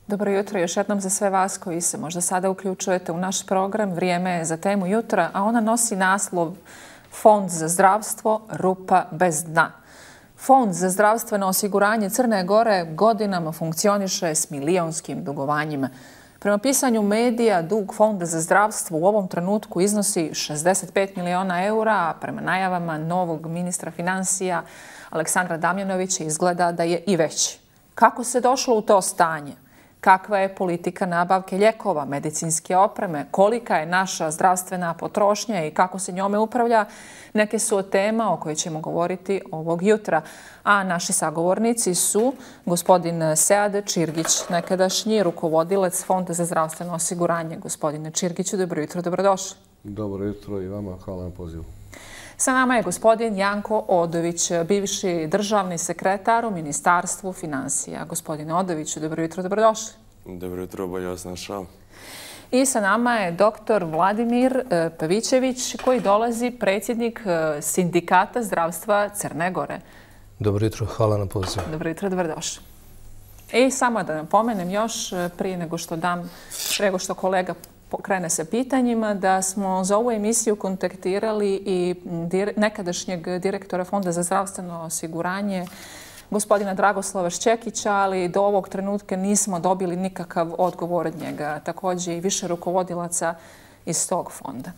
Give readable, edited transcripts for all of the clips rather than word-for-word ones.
Dobro jutro još jednom za sve vas koji se možda sada uključujete u naš program. Vrijeme je za temu jutra, a ona nosi naslov Fond za zdravstvo, rupa bez dna. Fond za zdravstveno osiguranje Crne Gore godinama funkcioniše s milionskim dugovanjima. Prema pisanju medija, dug Fonda za zdravstvo u ovom trenutku iznosi 65 miliona eura, a prema najavama novog ministra financija Aleksandra Damjanovića izgleda da je i veći. Kako se došlo u to stanje? Kakva je politika nabavke lijekova, medicinske opreme, kolika je naša zdravstvena potrošnja i kako se njome upravlja, neke su od tema o kojoj ćemo govoriti ovog jutra. A naši sagovornici su gospodin Sead Čirgić, nekadašnji rukovodilac Fonda za zdravstveno osiguranje. Gospodine Čirgiću, dobro jutro, dobrodošli. Dobro jutro i vama, hvala na pozivu. Sa nama je gospodin Janko Odović, bivši državni sekretar u Ministarstvu financija. Gospodine Odoviću, dobro jutro, dobrodošli. Dobro jutro, bolje vas našao. I sa nama je doktor Vladimir Pavićević, koji dolazi predsjednik Sindikata zdravstva Crne Gore. Dobro jutro, hvala na pozivu. Dobro jutro, dobrodošli. I samo da napomenem još, prije nego što kolega krene sa pitanjima, da smo za ovu emisiju kontaktirali i nekadašnjeg direktora Fonda za zdravstveno osiguranje, gospodina Dragoslava Šćekića, ali do ovog trenutka nismo dobili nikakav odgovor od njega. Također i više rukovodilaca iz tog fonda.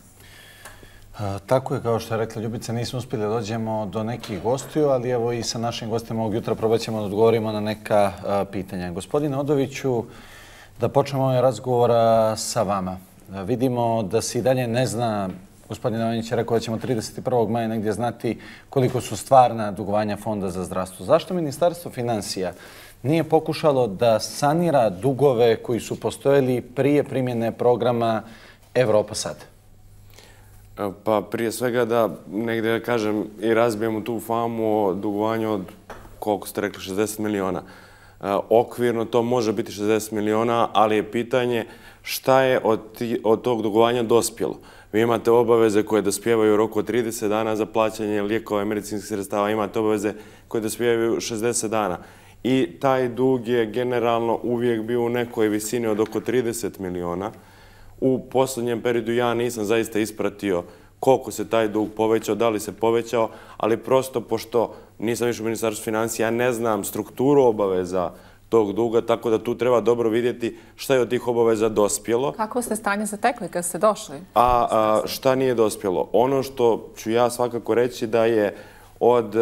Tako je, kao što je rekla Ljubica, nismo uspjeli da dođemo do nekih gostiju, ali evo i sa našim gostima ovog jutra probat ćemo da odgovorimo na neka pitanja. Gospodine Odoviću, da počnemo ovaj razgovor sa vama. Vidimo da se i dalje ne zna, gospodin Ivanić je rekao da ćemo 31. maja negdje znati koliko su stvarna dugovanja Fonda za zdravstvo. Zašto Ministarstvo financija nije pokušalo da sanira dugove koji su postojali prije primjene programa Evropa sad? Pa prije svega da negdje kažem i razbijemo tu famu o dugovanju od, koliko ste rekli, 60 miliona. Okvirno to može biti 60 miliona, ali je pitanje šta je od tog dugovanja dospjelo. Vi imate obaveze koje dospijevaju u roku od 30 dana za plaćanje lijekova i medicinskih sredstava, imate obaveze koje dospijevaju 60 dana. I taj dug je generalno uvijek bio u nekoj visini od oko 30 miliona. U posljednjem periodu ja nisam zaista ispratio koliko se taj dug povećao, da li se povećao, ali prosto pošto nisam više u Ministarstvu financija, ja ne znam strukturu obaveza tog duga, tako da tu treba dobro vidjeti šta je od tih obaveza dospjelo. Kako ste stanje zatekli kad ste došli? A šta nije dospjelo? Ono što ću ja svakako reći da je od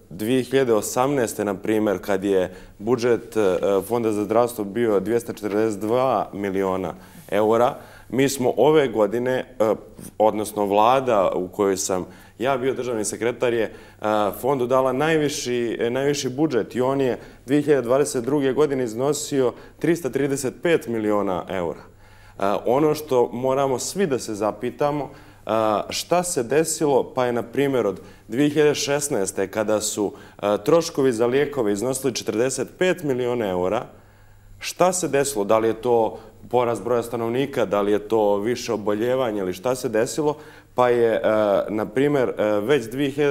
2018. na primjer, kad je budžet Fonda za zdravstvo bio 242 miliona eura, mi smo ove godine, odnosno vlada u kojoj sam ja bio državni sekretar, je fondu dala najviši budžet i on je 2022. godine iznosio 335 miliona eura. Ono što moramo svi da se zapitamo, šta se desilo, pa je na primjer od 2016. kada su troškovi za lijekove iznosili 45 miliona eura, šta se desilo? Da li je to porast broja stanovnika, da li je to više oboljevanje ili šta se desilo? Pa je, na primjer, već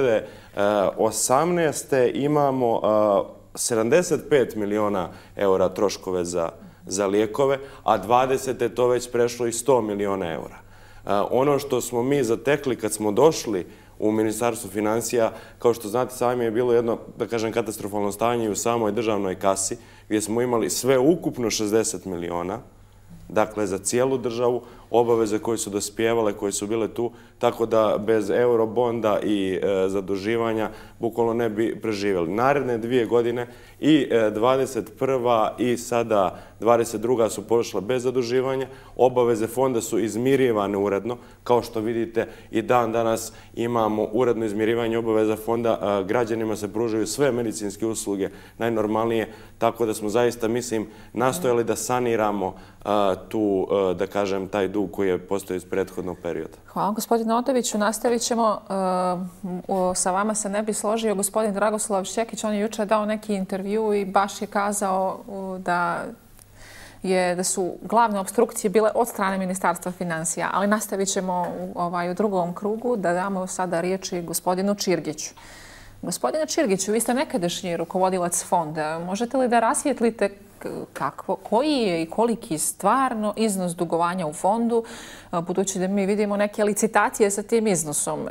2018. imamo 75 miliona eura troškove za lijekove, a 20. je to već prešlo i 100 miliona eura. Ono što smo mi zatekli kad smo došli u Ministarstvu financija, kao što znate, sami je bilo jedno, da kažem, katastrofalno stanje u samoj državnoj kasi, gdje smo imali sve ukupno 60 miliona, dakle za cijelu državu, obaveze koje su dospijevale, koje su bile tu, tako da bez eurobonda i zaduživanja bukvalno ne bi preživjeli. Naredne 2 godine i 21. i sada 22. su pošle bez zaduživanja. Obaveze fonda su izmirivane uredno. Kao što vidite, i dan danas imamo uredno izmirivanje obaveza fonda. Građanima se pružaju sve medicinske usluge najnormalnije, tako da smo zaista, mislim, nastojali da saniramo tu, da kažem, taj dug koji je postoji iz prethodnog perioda. Hvala, gospodine Odoviću. Nastavit ćemo. Sa vama se ne bi složio gospodin Dragoslav Šćekić. On je jučer dao neki intervju i baš je kazao da su glavne opstrukcije bile od strane Ministarstva financija. Ali nastavit ćemo u drugom krugu da damo sada riječi gospodinu Čirgiću. Gospodine Čirgiću, vi ste nekadašnji rukovodilac fonda. Možete li da rasvijetlite koji je i koliki stvarno iznos dugovanja u fondu, budući da mi vidimo neke licitacije sa tim iznosom.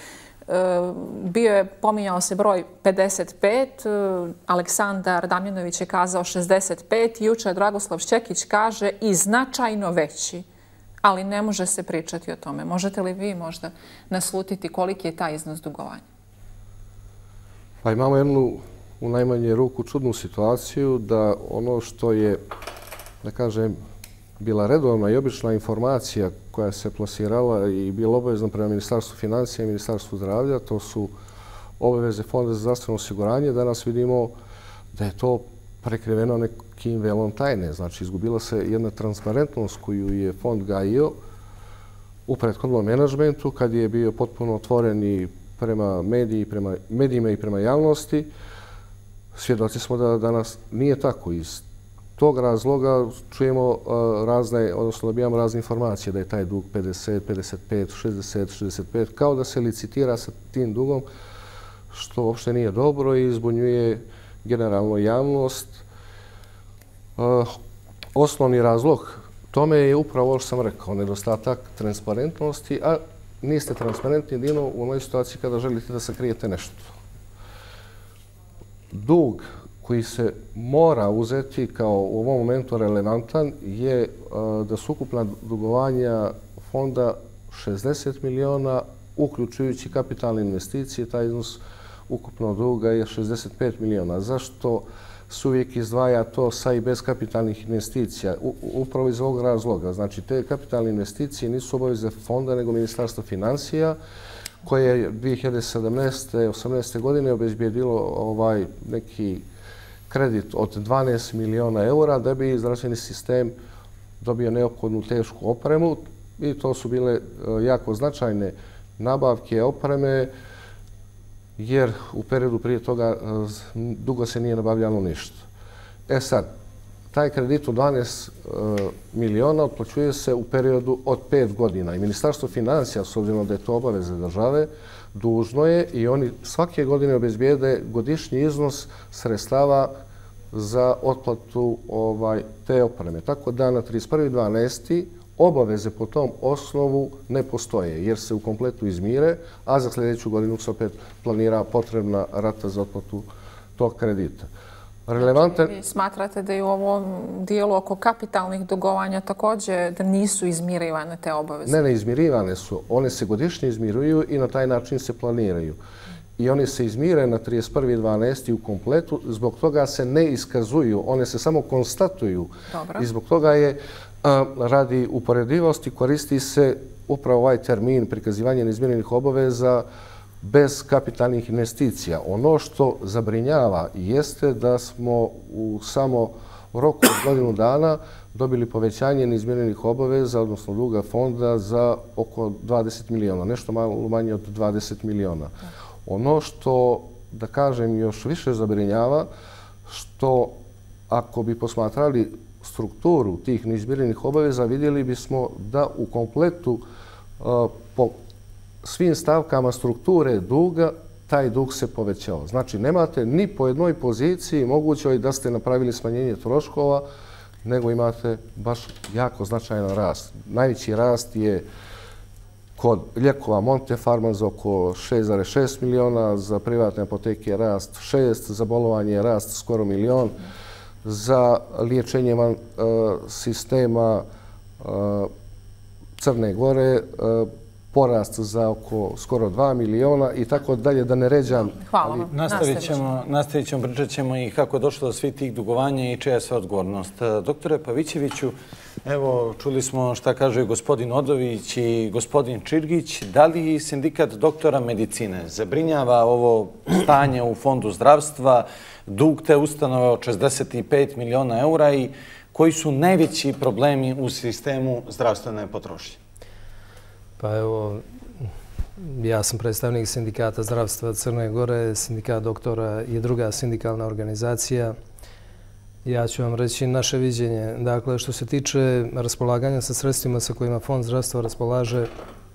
Pominjao se broj 55, Aleksandar Damjanović je kazao 65, jučer Dragoslav Šćekić kaže i značajno veći, ali ne može se pričati o tome. Možete li vi možda naslutiti koliki je taj iznos dugovanja? Pa imamo jednu u najmanje ruku čudnu situaciju da ono što je, da kažem, bila redovna i obična informacija koja se plasirala i bila obavezna prema Ministarstvu financija i Ministarstvu zdravlja, to su obaveze Fonda za zdravstveno osiguranje. Danas vidimo da je to prekriveno nekim velom tajne. Znači, izgubila se jedna transparentnost koju je Fond gajio u prethodnom menadžmentu kad je bio potpuno otvoren i prema medijima i prema javnosti. Svjedoci smo da danas nije tako. Iz tog razloga čujemo razne, odnosno dobijamo razne informacije da je taj dug 50, 55, 60, 65, kao da se licitira sa tim dugom, što uopšte nije dobro i zbunjuje generalno javnost. Osnovni razlog tome je upravo ovo što sam rekao, nedostatak transparentnosti, a niste transparentni jedino u onoj situaciji kada želite da sakrijete nešto. Dug koji se mora uzeti kao u ovom momentu relevantan je da su ukupna dugovanja fonda 60 miliona, uključujući kapitalne investicije. Taj iznos ukupnog duga je 65 miliona. Zašto se uvijek izdvaja to sa i bez kapitalnih investicija? Upravo iz ovog razloga. Znači, te kapitalne investicije nisu obaveze fonda, nego Ministarstva financija, koje je 2017. 18. godine obezbijedilo neki kredit od 12 miliona eura da bi zdravstveni sistem dobio neophodnu tešku opremu i to su bile jako značajne nabavke opreme jer u periodu prije toga dugo se nije nabavljalo ništa. Sad, taj kredit od 12 miliona otplaćuje se u periodu od 5 godina i Ministarstvo financija, s obzirom da je to obaveza države, dužno je i oni svake godine obezbijede godišnji iznos sredstava za otplatu te opreme. Tako da na 31.12. obaveze po tom osnovu ne postoje jer se u kompletu izmire, a za sljedeću godinu se opet planira potrebna rata za otplatu tog kredita. Vi smatrate da i u ovom dijelu oko kapitalnih dugovanja također da nisu izmirivane te obaveze? Ne izmirivane su. One se godišnje izmiruju i na taj način se planiraju. I one se izmire na 31.12. u kompletu. Zbog toga se ne iskazuju. One se samo konstatuju. Dobro. I zbog toga je radi uporedivosti koristi se upravo ovaj termin prikazivanje neizmirenih obaveza bez kapitalnih investicija. Ono što zabrinjava jeste da smo u samo roku od godinu dana dobili povećanje neizmirenih obaveza, odnosno duga fonda za oko 20 miliona, nešto malo manje od 20 miliona. Ono što, da kažem, još više zabrinjava, što ako bi posmatrali strukturu tih neizmirenih obaveza, vidjeli bismo da u kompletu po svim stavkama strukture duga taj dug se povećao. Znači, nemate ni po jednoj poziciji mogućoj da ste napravili smanjenje troškova, nego imate baš jako značajan rast. Najveći rast je kod lijekova Montefarma za oko 6,6 miliona, za privatne apoteke rast 6, za bolovanje rast skoro milion, za liječenje van sistema Crne Gore porast za oko skoro 2 miliona i tako dalje, da ne ređam. Hvala vam. Nastavit ćemo, pričat ćemo i kako je došlo do svih tih dugovanja i čija je sve odgovornost. Doktore Pavićeviću, evo, čuli smo šta kaže gospodin Odović i gospodin Čirgić. Da li sindikat doktora medicine zabrinjava ovo stanje u Fondu zdravstva, dug te ustanove od 65 miliona eura i koji su najveći problemi u sistemu zdravstvene potrošnje? Pa evo, ja sam predstavnik Sindikata zdravstva Crne Gore, Sindikat doktora je druga sindikalna organizacija. Ja ću vam reći naše viđenje. Dakle, što se tiče raspolaganja sa sredstvima sa kojima Fond zdravstva raspolaže,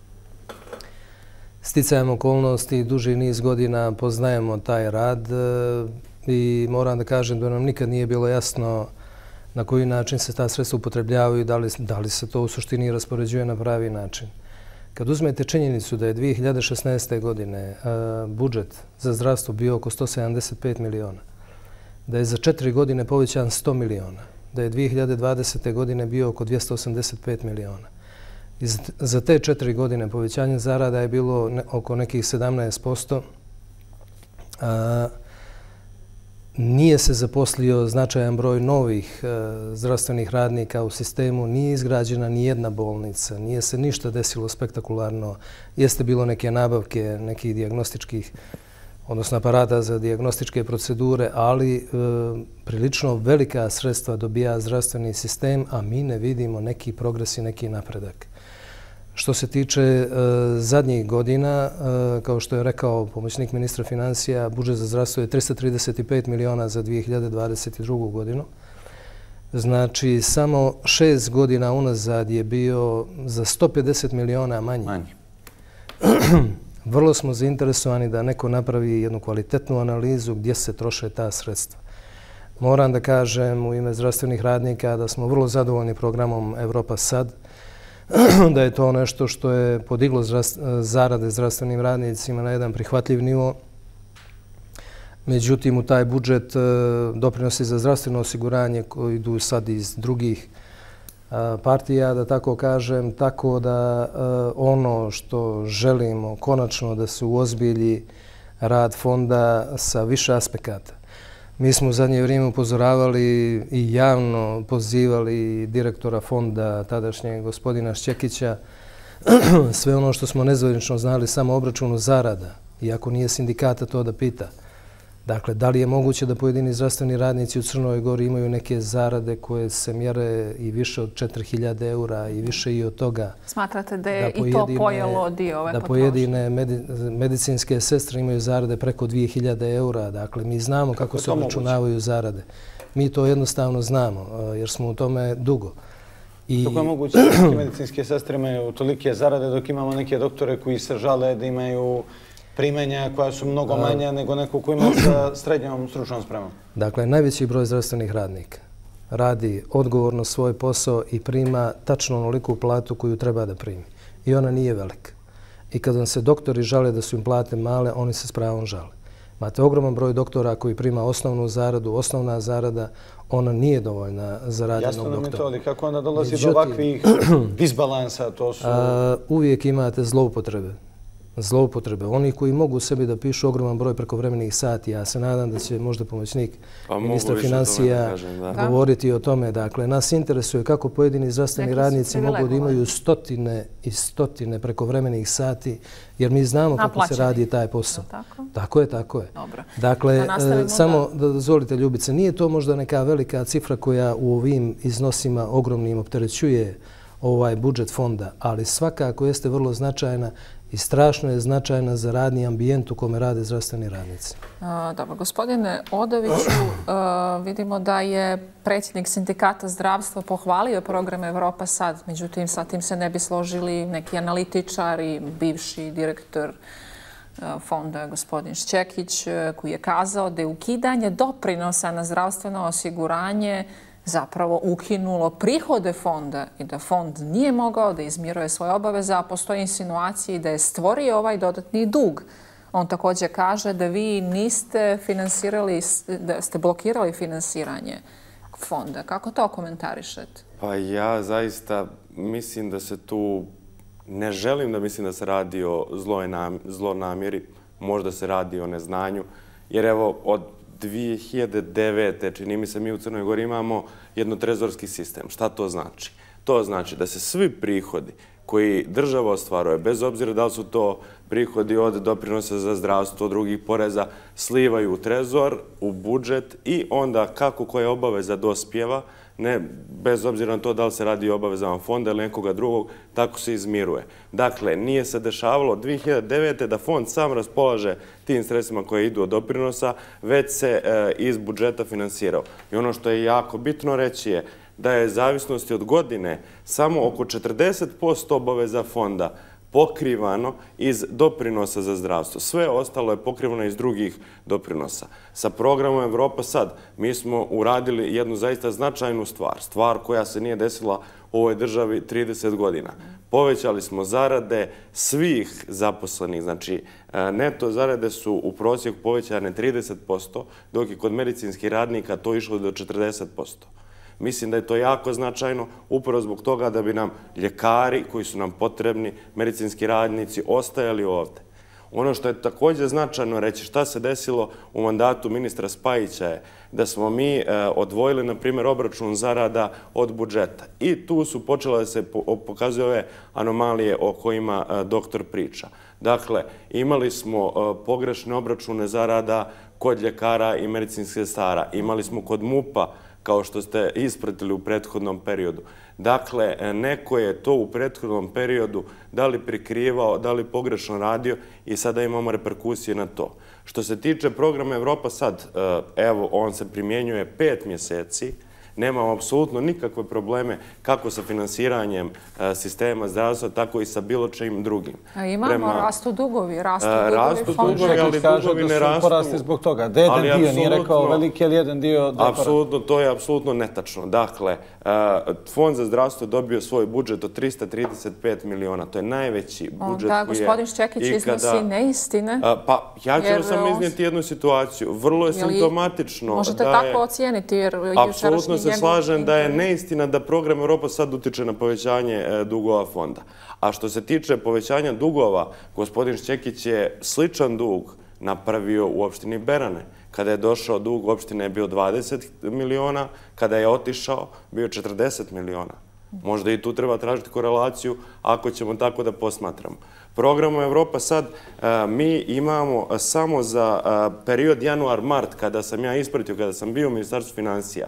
sticajem okolnosti duži niz godina poznajemo taj rad i moram da kažem da nam nikad nije bilo jasno na koji način se ta sredstva upotrebljavaju i da li se to u suštini raspoređuje na pravi način. Kad uzmete činjenicu da je 2016. godine budžet za zdravstvo bio oko 175 miliona, da je za 4 godine povećan 100 miliona, da je 2020. godine bio oko 285 miliona. I za te 4 godine povećanje zarada je bilo oko nekih 17%. Nije se zaposlio značajan broj novih zdravstvenih radnika u sistemu, nije izgrađena ni jedna bolnica, nije se ništa desilo spektakularno. Jeste bilo neke nabavke nekih dijagnostičkih, odnosno aparata za dijagnostičke procedure, ali prilično velika sredstva dobija zdravstveni sistem, a mi ne vidimo neki progres i neki napredak. Što se tiče zadnjih godina, kao što je rekao pomoćnik ministra financija, budžet za zdravstvo je 335 miliona za 2022. godinu. Znači, samo 6 godina unazad je bio za 150 miliona manji. Vrlo smo zainteresovani da neko napravi jednu kvalitetnu analizu gdje se troše ta sredstva. Moram da kažem u ime zdravstvenih radnika da smo vrlo zadovoljni programom Evropa Sad, da je to nešto što je podiglo zarade zdravstvenim radnicima na jedan prihvatljiv nivo. Međutim, u taj budžet doprinosi za zdravstveno osiguranje koji idu sad iz drugih partija, da tako kažem, tako da ono što želimo konačno da se uozbilji rad fonda sa više aspekata. Mi smo u zadnje vrijeme upozoravali i javno pozivali direktora fonda, tadašnjeg gospodina Šćekića, sve ono što smo nezvanično znali samo obračunu zarada, iako nije sindikata to da pita. Dakle, da li je moguće da pojedini zdravstveni radnici u Crnoj Gori imaju neke zarade koje se mjere i više od 4.000 eura i više i od toga? Smatrate da je i to pojelo dio ove potrošnje? Da pojedine medicinske sestre imaju zarade preko 2.000 eura. Dakle, mi znamo kako se obračunavaju zarade. Mi to jednostavno znamo, jer smo u tome dugo. Kako je moguće da medicinske sestre imaju tolike zarade dok imamo neke doktore koji se žale da imaju primanja koja su mnogo manja nego neko ko ima sa srednjom stručnom spremom? Dakle, najveći broj zdravstvenih radnika radi odgovorno svoj posao i prima tačno onoliku platu koju treba da primi. I ona nije velika. I kad vam se doktori žale da su im plate male, oni se s pravom žale. Imate ogroman broj doktora koji prima osnovnu zaradu, osnovna zarada, ona nije dovoljna za rad jednog doktora. Jasno nam je to, ali kako onda dolazi do ovakvih disbalansa? Uvijek imate zloupotrebe. Oni koji mogu sebi da pišu ogroman broj prekovremenih sati. Ja se nadam da će možda pomoćnik ministra financija govoriti o tome. Dakle, nas interesuje kako pojedini zdravstveni radnici mogu da imaju stotine i stotine prekovremenih sati, jer mi znamo kako se radi taj posao. Tako je. Dakle, samo da dozvolite, Ljubice, nije to možda neka velika cifra koja u ovim iznosima ogromnim opterećuje ovaj budžet fonda, ali svakako jeste vrlo značajna i strašno je značajna za radni ambijent u kome rade zdravstveni radnici. Dobro, gospodine Odoviću, vidimo da je predsjednik sindikata zdravstva pohvalio program Evropa Sad, međutim sa tim se ne bi složili neki analitičari, bivši direktor fonda gospodin Šćekić, koji je kazao da je ukidanje doprinosa na zdravstveno osiguranje zapravo ukinulo prihode fonda i da fond nije mogao da izmiruje svoje obaveze, a postoji insinuacije da je stvorio ovaj dodatni dug. On također kaže da vi niste finansirali, da ste blokirali finansiranje fonda. Kako to komentarišete? Pa ja zaista mislim da se tu, ne želim da mislim da se radi o zlonamjeri, možda se radi o neznanju, jer evo od 2009. čini mi se mi u Crnoj Gori imamo jednotrezorski sistem. Šta to znači? To znači da se svi prihodi koji država ostvaruje, bez obzira da li su to prihodi od doprinosa za zdravstvo, drugih poreza, slivaju u trezor, u budžet i onda kako koja obaveza dospjeva, ne, bez obzira na to da li se radi o obavezama fonda ili nekoga drugog, tako se izmiruje. Dakle, nije se dešavalo 2009. da fond sam raspolaže tim sredstvima koje idu od doprinosa, već se iz budžeta finansirao. I ono što je jako bitno reći je da je zavisnosti od godine samo oko 40% obaveza fonda pokrivano iz doprinosa za zdravstvo. Sve ostalo je pokrivano iz drugih doprinosa. Sa programom Evropa sad mi smo uradili jednu zaista značajnu stvar koja se nije desila u ovoj državi 30 godina. Povećali smo zarade svih zaposlenih, znači neto zarade su u prosjeku povećane 30%, dok je kod medicinskih radnika to išlo do 40%. Mislim da je to jako značajno, upravo zbog toga da bi nam ljekari koji su nam potrebni, medicinski radnici, ostajali ovde. Ono što je također značajno reći šta se desilo u mandatu ministra Spajića je da smo mi odvojili, na primjer, obračun zarada od budžeta. I tu su počele da se pokazuju ove anomalije o kojima doktor priča. Dakle, imali smo pogrešne obračune zarada kod ljekara i medicinskih sestara. Imali smo kod MUP-a, kao što ste ispratili u prethodnom periodu. Dakle, neko je to u prethodnom periodu da li prikrivao, da li pogrešno radio i sada imamo reperkusije na to. Što se tiče programa Evropa sad, evo, on se primjenjuje 5 mjeseci, nemamo apsolutno nikakve probleme kako sa finansiranjem sistema zdravstva, tako i sa bilo čim drugim. A imamo rastu dugovi, rastu dugovi, ali dugovi ne rastu. Porasti zbog toga. Da jedan dio nije rekao veliki, ali jedan dio... Apsolutno, to je apsolutno netačno. Dakle, Fond za zdravstvo dobio svoj budžet od 335 miliona. To je najveći budžet koji je... Da, gospodin Šćekić iznosi neistine. Pa, ja ću samo iznijeti jednu situaciju. Vrlo je simptomatično. Možete tako ocijeniti, jer apsolutno se slažem da je neistina da program Evropa sad utiče na povećanje dugova fonda. A što se tiče povećanja dugova, gospodin Šćekić je sličan dug napravio u opštini Berane. Kada je došao dug opštine je bio 20 miliona, kada je otišao bio 40 miliona. Možda i tu treba tražiti korelaciju ako ćemo tako da posmatramo. Programom Evropa sad mi imamo samo za period januar-mart, kada sam ja ispratio, kada sam bio u Ministarstvu financija,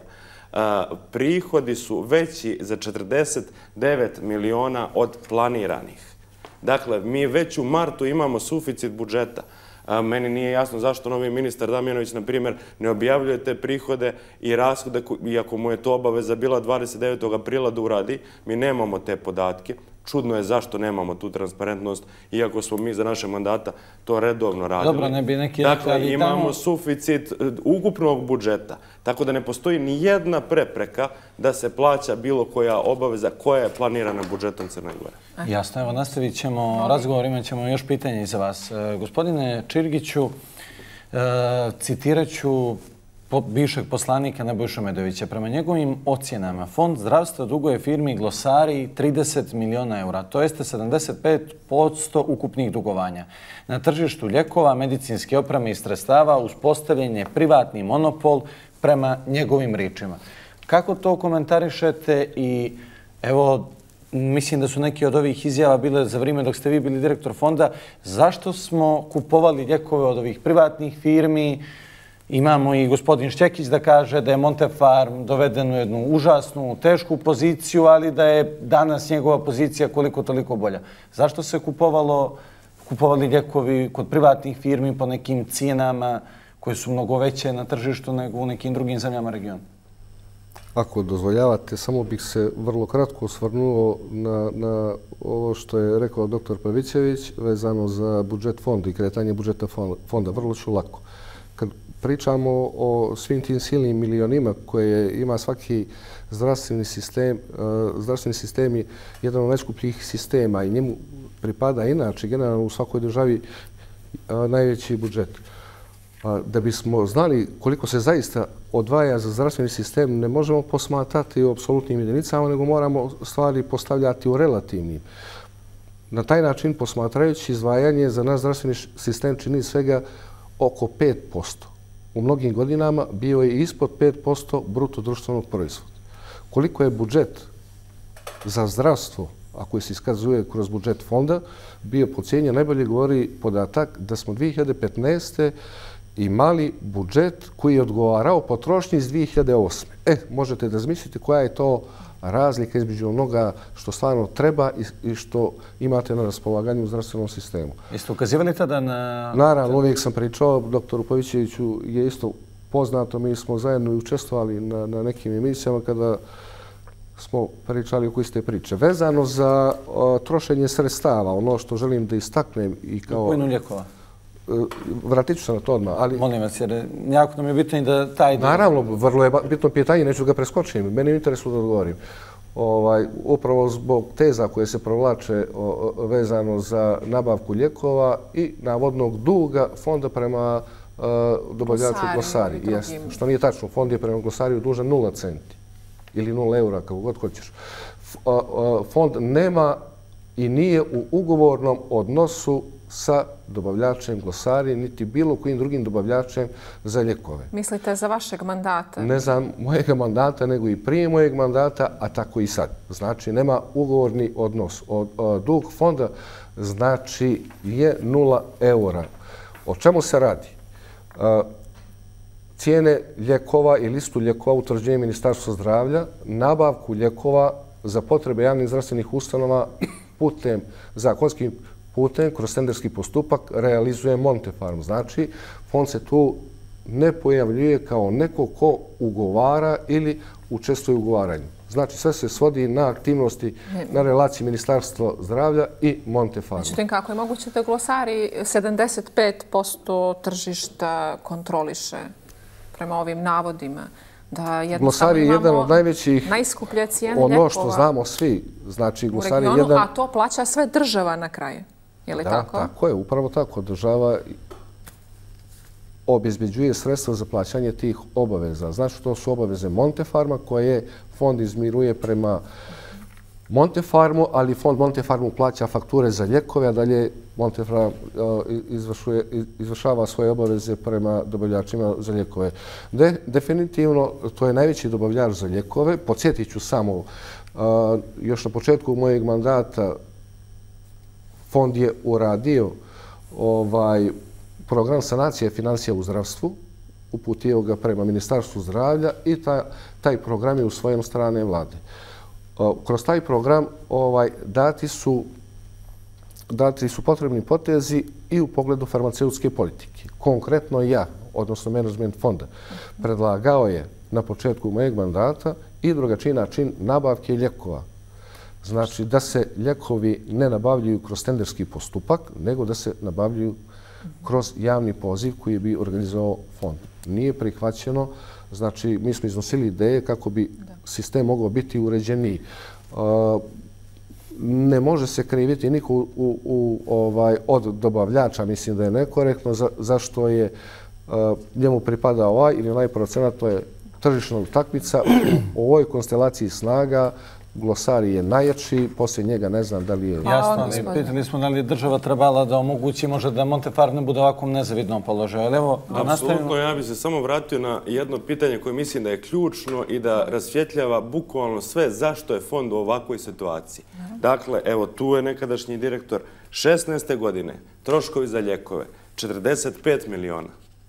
prihodi su veći za 49 miliona od planiranih. Dakle, mi već u martu imamo suficit budžeta. Meni nije jasno zašto novi ministar Damjanović, na primjer, ne objavljuje te prihode i rashode, iako mu je to obaveza bila 29. aprila da uradi. Mi nemamo te podatke. Čudno je zašto nemamo tu transparentnost, iako smo mi za naše mandata to redovno radili. Dobro, ne bi neki... Dakle, imamo suficit ukupnog budžeta, tako da ne postoji ni jedna prepreka da se plaća bilo koja obaveza koja je planirana budžetom Crne Gore. Jasno, evo, nastavit ćemo razgovor, imat ćemo još pitanje za vas. Gospodine Čirgiću, citirat ću bivšeg poslanika Nebojšu Medovića. Prema njegovim ocjenama, Fond zdravstva duguje firmi Glosari 30 miliona eura, to jeste 75% ukupnih dugovanja. Na tržištu ljekova, medicinske opreme i sredstava uspostavljen je privatni monopol prema njegovim riječima. Kako to komentarišete i evo, mislim da su neki od ovih izjava bile za vrijeme dok ste vi bili direktor fonda, zašto smo kupovali ljekove od ovih privatnih firmi? Imamo i gospodin Šćekić da kaže da je Montefarm doveden u jednu užasnu, tešku poziciju, ali da je danas njegova pozicija koliko toliko bolja. Zašto se kupovali ljekovi kod privatnih firmi po nekim cijenama koje su mnogo veće na tržištu nego u nekim drugim zemljama regiona? Ako dozvoljavate, samo bih se vrlo kratko osvrnuo na ovo što je rekao dr. Pavićević vezano za budžet fonda i kretanje budžeta fonda. Vrlo ću lako. Kad pričamo o svim tim silnim milionima koje ima svaki zdravstveni sistem je jedan od najskupljih sistema i njemu pripada inače generalno u svakoj državi najveći budžet. Da bismo znali koliko se zaista odvaja za zdravstveni sistem, ne možemo posmatrati u apsolutnim jedinicama, nego moramo stvari postavljati u relativnim. Na taj način, posmatrajući izdvajanje, za nas zdravstveni sistem čini svega oko 5%. U mnogim godinama bio je ispod 5% bruto društvenog proizvoda. Koliko je budžet za zdravstvo, ako se iskazuje kroz budžet fonda, bio pocijenjen, najbolje govori podatak da smo 2015. imali budžet koji je odgovarao potrošnji iz 2008. Možete da zmislite koja je to razlika između onoga što stvarno treba i što imate na raspolaganju u zdravstvenom sistemu. Jeste ukazivali tada na... Naravno, uvijek sam pričao, doktoru Pavićeviću je isto poznato, mi smo zajedno i učestvovali na nekim emisijama kada smo pričali oko iste priče. Vezano za trošenje sredstava, ono što želim da istaknem i kao... Pojenu lijekova. Vratit ću se na to odmah, ali... Molim vas, jer jako nam je bitno i da taj... Naravno, vrlo je bitno pitanje, neću ga preskočiti. Meni je interesu da odgovorim. Upravo zbog teza koje se provlače vezano za nabavku lijekova i navodnog duga fonda prema dobavljaču glosari. Što nije tačno, fond je prema glosariju dužan 0 centi ili 0 eura, kako god hoćeš. Fond nema i nije u ugovornom odnosu sa dobavljačem glosari, niti bilo kojim drugim dobavljačem za lijekove. Mislite za vašeg mandata? Ne za mojeg mandata, nego i prije mojeg mandata, a tako i sad. Znači, nema ugovorni odnos. Dug fonda znači je 0 eura. O čemu se radi? Cijene lijekova i listu lijekova utvrđuje Ministarstvo zdravlja, nabavku lijekova za potrebe javnih zdravstvenih ustanova putem zakonskim putem, kroz tenderski postupak, realizuje Montefarm. Znači, fond se tu ne pojavljuje kao neko ko ugovara ili učestvuje u ugovaranju. Znači, sve se svodi na aktivnosti na relaciji Ministarstva zdravlja i Montefarma. Međutim, kako je moguće da glosari 75% tržišta kontroliše prema ovim navodima? Da glosari je jedan od najvećih, najskuplje cijene lijekova ono što znamo svi, znači glosari je jedan... A to plaća sve država na kraju, je li tako? Da, tako je, upravo tako. Država obezbeđuje sredstva za plaćanje tih obaveza. Znači, to su obaveze Montefarma koje fond izmiruje prema Montefarmu, ali fond Montefarmu plaća fakture za lijekove, a dalje Montefarm izvršava svoje obaveze prema dobavljačima za lijekove. Definitivno, to je najveći dobavljač za lijekove. Podsjetit ću samo, još na početku mojeg mandata fond je uradio program sanacije financija u zdravstvu, uputio ga prema Ministarstvu zdravlja i taj program je usvojen od strane vlade. Kroz taj program dati su potrebni potezi i u pogledu farmaceutske politike. Konkretno ja, odnosno menadžment fonda, predlagao je na početku mojeg mandata i drugačiji način nabavke lijekova. Znači da se lijekovi ne nabavljaju kroz tenderski postupak, nego da se nabavljaju kroz javni poziv koji bi organizovao fond. Nije prihvaćeno, znači mi smo iznosili ideje kako bi sistem mogao biti uređeniji. Ne može se kriviti niko od dobavljača, mislim da je nekorektno, zašto je njemu pripada ovaj ili onaj procenat, to je tržišna utakmica. U ovoj konstelaciji snaga glosari je najjači, poslije njega ne znam da li je... Jasno, pitali smo da li je država trebala da omogući možda da Montefarm ne bude ovako nezavidnom položaju. Apsolutno, ja bih se samo vratio na jedno pitanje koje mislim da je ključno i da rasvjetljava bukvalno sve zašto je fond u ovakvoj situaciji. Dakle, evo tu je nekadašnji direktor 16. godine, troškovi za lijekove 45 miliona.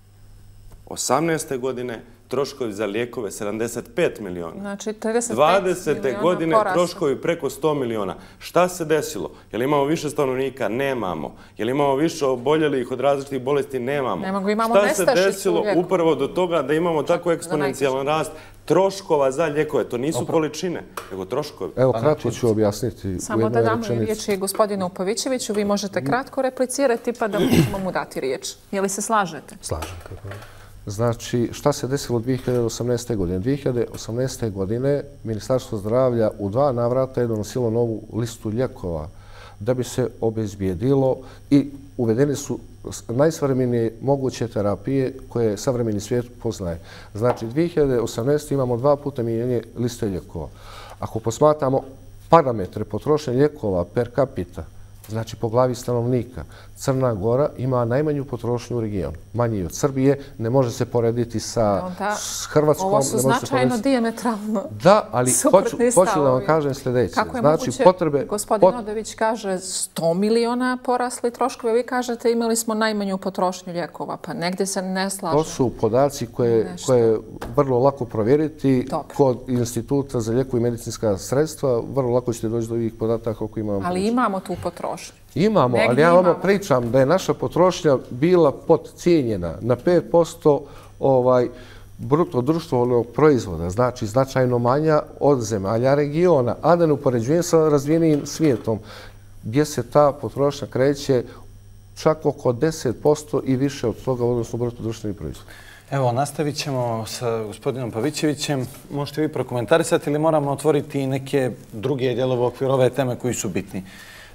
18. godine troškovi za lijekove 75 miliona. Znači 35 20. godine troškovi preko 100 miliona. Šta se desilo? Je li imamo više stanovnika? Nemamo. Je li imamo više oboljelih od različitih bolesti? Nemamo. Šta se desilo upravo do toga da imamo tako eksponencijalan rast troškova za lijekove? To nisu količine, nego troškovi. Evo, kratko ću objasniti. Samo da damo riječi gospodinu Pavićeviću. Vi možete kratko replicirati pa da možemo mu dati riječ. Je li se slažete? Slažem. Znači, šta se desilo 2018. godine? 2018. godine Ministarstvo zdravlja u 2 navrata je donosilo novu listu lijekova da bi se obezbijedilo i uvedene su najsavremenije moguće terapije koje savremeni svijet poznaje. Znači, 2018. imamo 2 puta mijenjanje liste lijekova. Ako posmatramo parametre potrošnje lijekova per capita, znači po glavi stanovnika, Crna Gora ima najmanju potrošnju u regionu. Manji od Srbije, ne može se porediti sa Hrvatskom. Ovo su značajno dijametralno. Da, ali hoću da vam kažem sljedeće. Kako je moguće, gospodin Odović kaže 100 miliona porasli troškove, vi kažete imali smo najmanju potrošnju lijekova, pa negdje se ne slaže. To su podaci koje je vrlo lako provjeriti kod Instituta za lijekove i medicinska sredstva. Vrlo lako ćete doći do ovih podataka koliko imamo. Ali imamo tu potrošnju. Imamo, ali ja vam pričam da je naša potrošnja bila podcijenjena na 5% bruto društvenog proizvoda, znači značajno manja od zemalja regiona, a da ne upoređujem sa razvijenim svijetom, gdje se ta potrošnja kreće čak oko 10% i više od toga, odnosno bruto društveni proizvod. Evo, nastavit ćemo sa gospodinom Pavićevićem. Možete vi prokomentarisati ili moramo otvoriti i neke druge dijelove u okviru ove teme koji su bitni.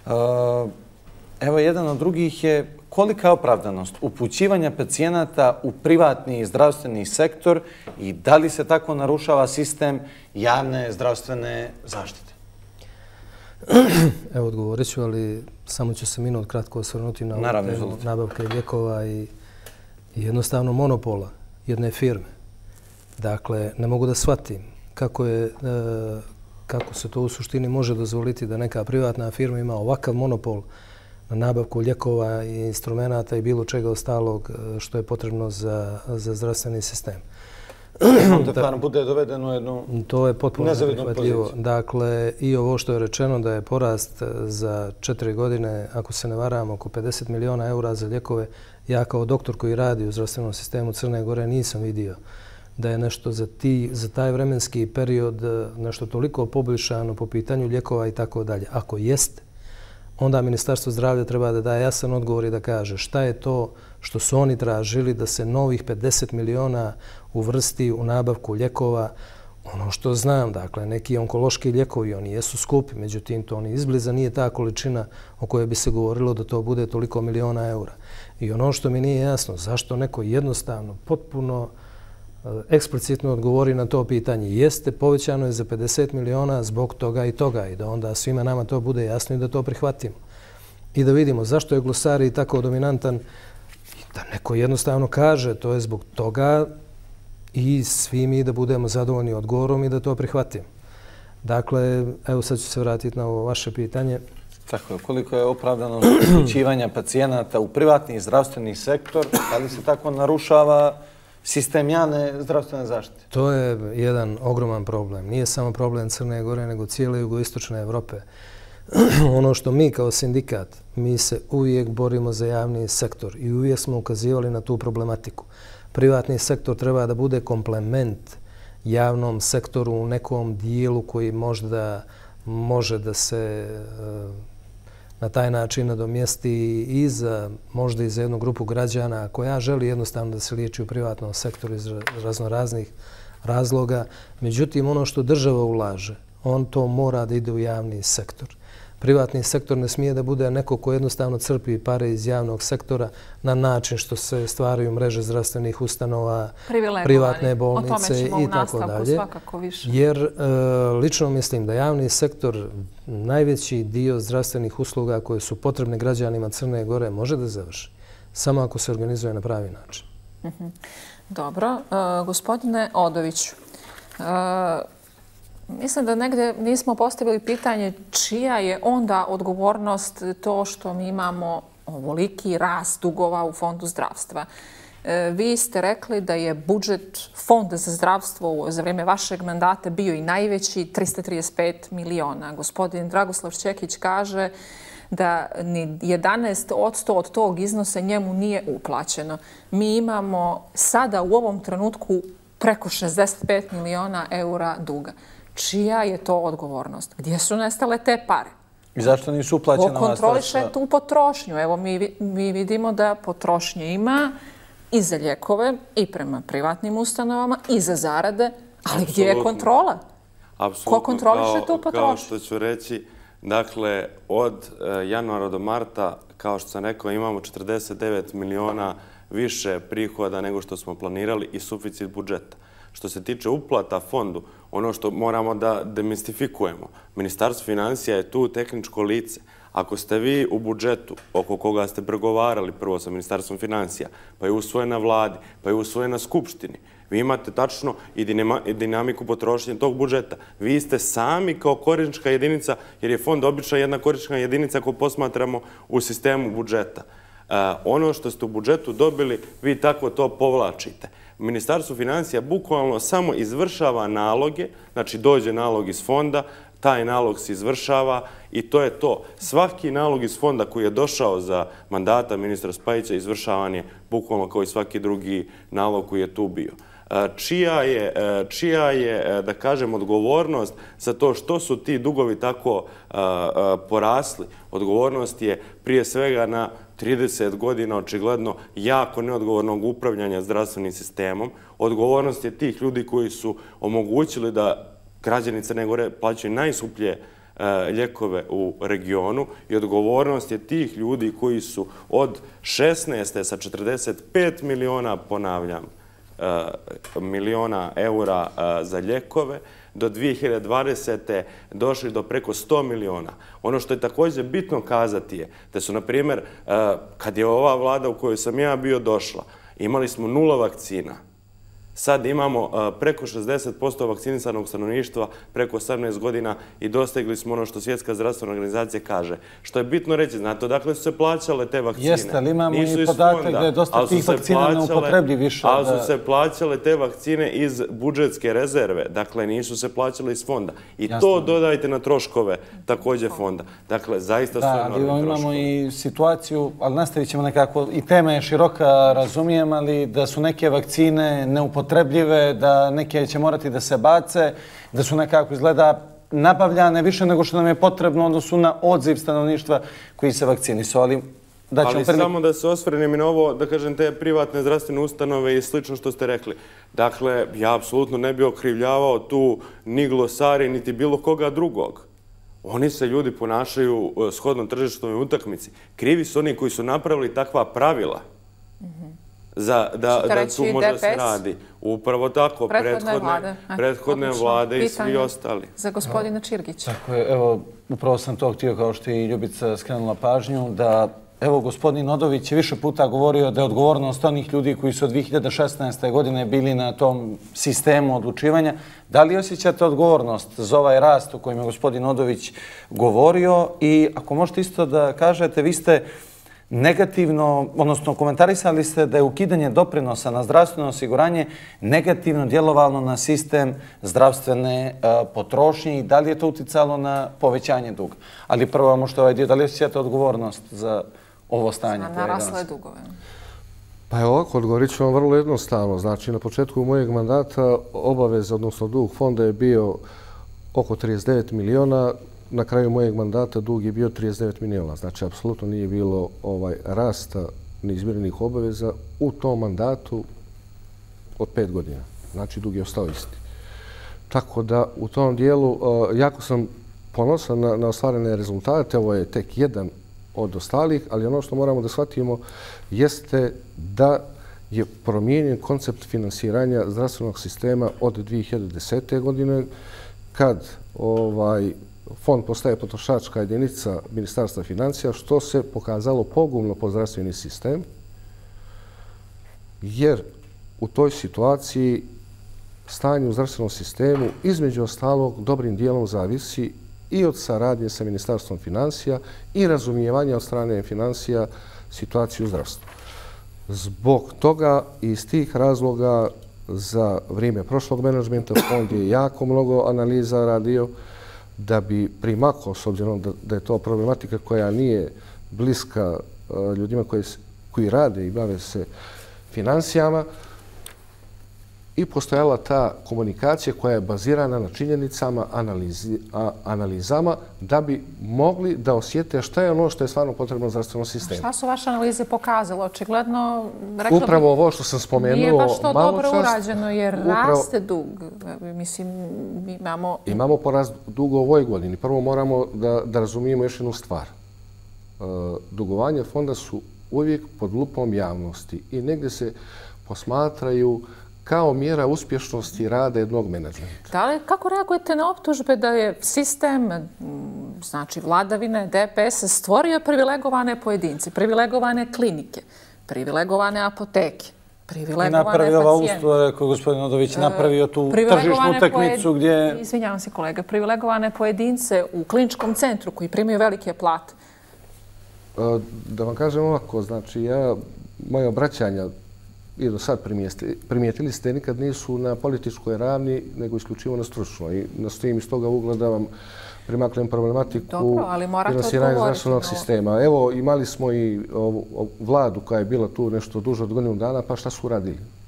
Evo, jedan od drugih je kolika je opravdanost upućivanja pacijenata u privatni zdravstveni sektor i da li se tako narušava sistem javne zdravstvene zaštite? Evo, odgovorit ću, ali samo ću se minut kratko osvrnuti na ovu temu nabavke lijekova i jednostavno monopola jedne firme. Dakle, ne mogu da shvatim kako se to u suštini može dozvoliti da neka privatna firma ima ovakav monopol na nabavku lijekova i instrumenta i bilo čega ostalog što je potrebno za zdravstveni sistem. Da bude dovedeno u jednu to je potpuno neprihvatljivo. Dakle, i ovo što je rečeno da je porast za 4 godine, ako se ne varam, oko 50 miliona eura za lijekove, ja kao doktor koji radi u zdravstvenom sistemu Crne Gore nisam vidio da je nešto za taj vremenski period nešto toliko poboljšano po pitanju lijekova i tako dalje. Ako jeste, onda Ministarstvo zdravlja treba da daje jasan odgovor i da kaže šta je to što su oni tražili da se novih 50 miliona uvrsti u nabavku lijekova. Ono što znam, dakle, neki onkološki lijekovi, oni jesu skupi, međutim, to oni izbliza nije ta količina o kojoj bi se govorilo da to bude toliko miliona eura. I ono što mi nije jasno, zašto neko jednostavno, potpuno eksplicitno odgovori na to pitanje. Jeste, povećano je za 50 miliona zbog toga i toga i da onda svima nama to bude jasno i da to prihvatimo. I da vidimo zašto je glosarij tako dominantan i da neko jednostavno kaže to je zbog toga i svi mi da budemo zadovoljni odgovorom i da to prihvatimo. Dakle, evo sad ću se vratiti na ovo vaše pitanje. Tako je, koliko je opravdano upućivanja pacijenata u privatni zdravstveni sektor, da li se tako narušava sistem javne zdravstvene zaštite? To je jedan ogroman problem. Nije samo problem Crne Gore, nego cijele jugoistočne Evrope. Ono što mi kao sindikat, mi se uvijek borimo za javni sektor i uvijek smo ukazivali na tu problematiku. Privatni sektor treba da bude komplement javnom sektoru u nekom dijelu koji možda može da se na taj način nadomjesti i možda i za jednu grupu građana koja želi jednostavno da se liječi u privatnom sektoru iz raznoraznih razloga. Međutim, ono što država ulaže, on to mora da ide u javni sektor. Privatni sektor ne smije da bude neko ko jednostavno crpi pare iz javnog sektora na način što se stvaraju mreže zdravstvenih ustanova, privatne bolnice i tako dalje. Jer lično mislim da javni sektor najveći dio zdravstvenih usluga koje su potrebne građanima Crne Gore može da završi. Samo ako se organizuje na pravi način. Dobro. Gospodine Odoviću, mislim da negdje nismo postavili pitanje čija je onda odgovornost to što mi imamo ovoliki rast dugova u Fondu zdravstva. Vi ste rekli da je budžet Fonda za zdravstvo za vrijeme vašeg mandata bio i najveći, 335 miliona. Gospodin Dragoslav Šćekić kaže da ni 11% od tog iznosa njemu nije uplaćeno. Mi imamo sada u ovom trenutku preko 65 miliona eura duga. Čija je to odgovornost? Gdje su nestale te pare? I zašto nisu uplaćena ova sredstva? Ko kontroliše tu potrošnju? Evo, mi vidimo da potrošnje ima i za lijekove, i prema privatnim ustanovama, i za zarade, ali gdje je kontrola? Ko kontroliše tu potrošnju? Kao što ću reći, dakle, od januara do marta, kao što sam rekao, imamo 49 miliona više prihoda nego što smo planirali i suficit budžeta. Što se tiče uplata fondu, ono što moramo da demistifikujemo, Ministarstvo financija je tu tehničko lice. Ako ste vi u budžetu oko koga ste pregovarali prvo sa Ministarstvom financija, pa je usvojen na vladi, pa je usvojen na skupštini, vi imate tačno i dinamiku potrošnje tog budžeta. Vi ste sami kao korisnička jedinica, jer je fond obična jedna korisnička jedinica koju posmatramo u sistemu budžeta. Ono što ste u budžetu dobili, vi tako to povlačite. Ministarstvo financija bukvalno samo izvršava naloge, znači dođe nalog iz fonda, taj nalog se izvršava i to je to. Svaki nalog iz fonda koji je došao za mandata ministra Spajića izvršavan je bukvalno kao i svaki drugi nalog koji je tu bio. čija je, da kažem, odgovornost za to što su ti dugovi tako porasli. Odgovornost je prije svega na 30 godina očigledno jako neodgovornog upravljanja zdravstvenim sistemom. Odgovornost je tih ljudi koji su omogućili da građani Crne Gore plaćaju najskuplje lijekove u regionu i odgovornost je tih ljudi koji su od 16. sa 45 miliona, ponavljam, miliona eura za lijekove, do 2020. došli do preko 100 miliona. Ono što je također bitno kazati je da su, na primjer, kad je ova vlada u kojoj sam ja bio došla, imali smo 0 vakcina. Sad imamo preko 60% vakcinisanog stanovništva preko 18 godina i dostigli smo ono što Svjetska zdravstvena organizacija kaže. Što je bitno reći, znate odakle su se plaćale te vakcine? Jeste, ali imamo i podatak da je dosta tih vakcina neupotreblji više. Ali su se plaćale te vakcine iz budžetske rezerve, dakle nisu se plaćale iz fonda. I to dodajte na troškove također fonda. Dakle, zaista su enormni troškovi. Imamo i situaciju, ali nastavit ćemo nekako, i tema je široka, razumijem, ali da su neke vakcine neupotrebljive, da neke će morati da se bace, da su nekako izgleda nabavljane više nego što nam je potrebno odnosu na odziv stanovništva koji se vakcinisao. Ali samo da se osvrnem i na ovo, da kažem, te privatne zdravstvene ustanove i slično što ste rekli. Dakle, ja apsolutno ne bih okrivljavao tu ni Glosari, niti bilo koga drugog. Oni se ljudi ponašaju shodno tržišnoj utakmici. Krivi su oni koji su napravili takva pravila da tu možda se radi. Upravo tako, prethodne vlade i svi ostali. Za gospodina Čirgića. Tako je, evo, upravo sam to htio, kao što je i Ljubica skrenula pažnju, da, evo, gospodin Odović je više puta govorio da je odgovornost onih ljudi koji su od 2016. godine bili na tom sistemu odlučivanja. Da li osjećate odgovornost za ovaj rast o kojem je gospodin Odović govorio? I ako možete isto da kažete, vi ste negativno, odnosno komentarisali ste da je ukidanje doprinosa na zdravstveno osiguranje negativno djelovalo na sistem zdravstvene potrošnje i da li je to uticalo na povećanje duga. Ali prvo možete ovaj dio, da li osjećate odgovornost za ovo stanje? Na narasle dugove. Pa je ovako, odgovorit ću vam vrlo jednostavno. Znači, na početku mojeg mandata obaveza, odnosno dug fonda je bio oko 39 miliona. Na kraju mojeg mandata dug je bio 39 miliona. Znači, apsolutno nije bilo rasta neizmirenih obaveza u tom mandatu od 5 godina. Znači, dug je ostao isti. Tako da, u tom dijelu, jako sam ponosan na ostvarene rezultate. Ovo je tek jedan od ostalih, ali ono što moramo da shvatimo jeste da je promijenjen koncept finansiranja zdravstvenog sistema od 2010. godine, kad fond postaje potrošačka jedinica Ministarstva financija, što se pokazalo pogubno po zdravstveni sistem, jer u toj situaciji stanje u zdravstvenom sistemu između ostalog dobrim dijelom zavisi i od saradnje sa Ministarstvom financija i razumijevanja od strane financija situacije u zdravstvu. Zbog toga i iz tih razloga za vrijeme prošlog menadžmenta fond je jako mnogo analiza radio da bi primakao, s obzirom da je to problematika koja nije bliska ljudima koji rade i bave se financijama, i postojala ta komunikacija koja je bazirana na činjenicama, analizama, da bi mogli da osjete šta je ono što je stvarno potrebno zdravstvenom sistemu. Šta su vaše analize pokazale? Očigledno, rekla bih, upravo ovo što sam spomenuo nije baš to malo dobro čast, urađeno, jer raste dug. Mislim, imamo porast duga u ovoj godini. Prvo moramo da razumijemo još jednu stvar. Dugovanja fonda su uvijek pod lupom javnosti i negdje se posmatraju kao mjera uspješnosti rada jednog menadžmenta. Kako reagujete na optužbe da je sistem, znači vladavine DPS, stvorio privilegovane pojedince, privilegovane klinike, privilegovane apoteke, privilegovane pacijente? Napravio ova ustvo, rekao gospodin Odović, napravio tu tržišnu utakmicu gdje... Izvinjavam se kolega, privilegovane pojedince u kliničkom centru koji primaju velike plate. Da vam kažem ovako, znači moje obraćanja i do sad primijetili ste, nikad nisu na političkoj ravni, nego isključivo na stručnoj. I nastojim iz toga ugla da vam primaknem problematiku finansiranja zdravstvenog sistema. Evo, imali smo i vladu koja je bila tu nešto duže od godinu dana, pa šta su radili?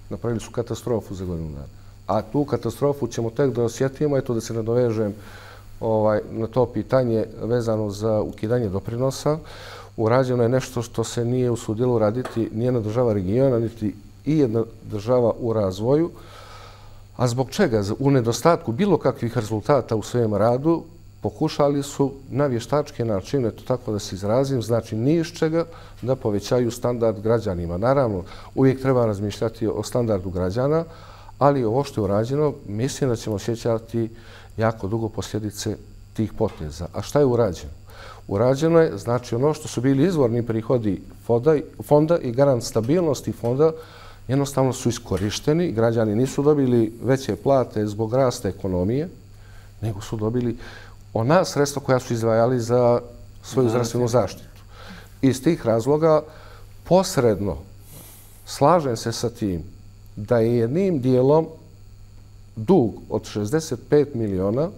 napravili su katastrofu za godinu dana. A tu katastrofu ćemo tek da osjetimo, eto da se nadovežem na to pitanje vezano za ukidanje doprinosa. Urađeno je nešto što se nije usudilo uraditi nijedna država regiona, niti i jedna država u razvoju. A zbog čega? U nedostatku bilo kakvih rezultata u svojem radu pokušali su na vještačke načine, to tako da se izrazim, znači ni iz čega, da povećaju standard građanima. Naravno, uvijek treba razmišljati o standardu građana, ali ovo što je urađeno, mislim da ćemo osjećati jako dugo posljedice tih poteza. A šta je urađeno? Urađeno je, znači, ono što su bili izvorni prihodi fonda i garant stabilnosti fonda, jednostavno su iskorišteni. Građani nisu dobili veće plate zbog rasta ekonomije, nego su dobili ona sredstva koja su izdvajali za svoju zdravstvenu zaštitu. Iz tih razloga posredno slažem se sa tim da je jednim dijelom dug od 65 miliona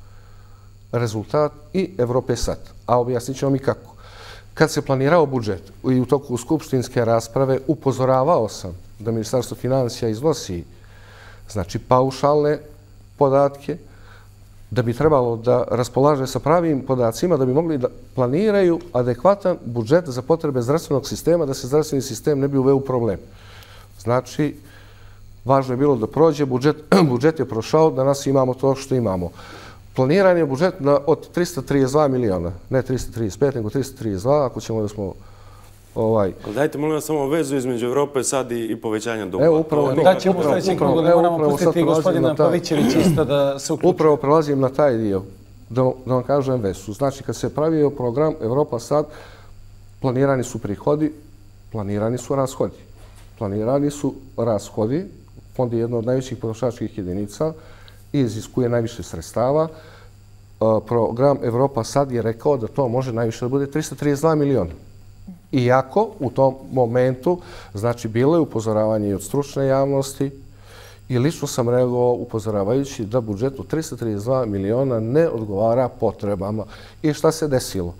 rezultat i Evrope sad. A objasnit ćemo mi kako. Kad se planirao budžet i u toku skupštinske rasprave upozoravao sam da Ministarstvo financija iznosi znači paušalne podatke, da bi trebalo da raspolaže sa pravim podacima, da bi mogli da planiraju adekvatan budžet za potrebe zdravstvenog sistema, da se zdravstveni sistem ne bi uveo u problem. Znači, važno je bilo da prođe, budžet je prošao, danas imamo to što imamo. Planiran je budžet od 332 miliona, ne 335, nego 332, ako ćemo da smo... Dajte, molim vas, samo vezu između Evrope sad i povećanja duga. Evo, upravo... Da ćemo sljedećeg kruga, da moramo pustiti gospodina Pavićevića isto da se uključi. Upravo prelazim na taj dio, da vam kažem vesu. Znači, kad se pravio program Evropa sad, planirani su prihodi, planirani su rashodi. Planirani su rashodi, fond je jedna od najvećih potrošačkih jedinica i iziskuje najviše sredstava. Program Evropa sad je rekao da to može najviše da bude 332 miliona. Iako u tom momentu, znači, bilo je upozoravanje i od stručne javnosti i lično sam reagovao upozoravajući da budžet od 332 miliona ne odgovara potrebama. I šta se desilo?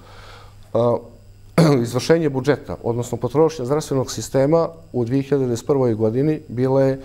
Izvršenje budžeta, odnosno potrošnja zdravstvenog sistema u 2021. godini bila je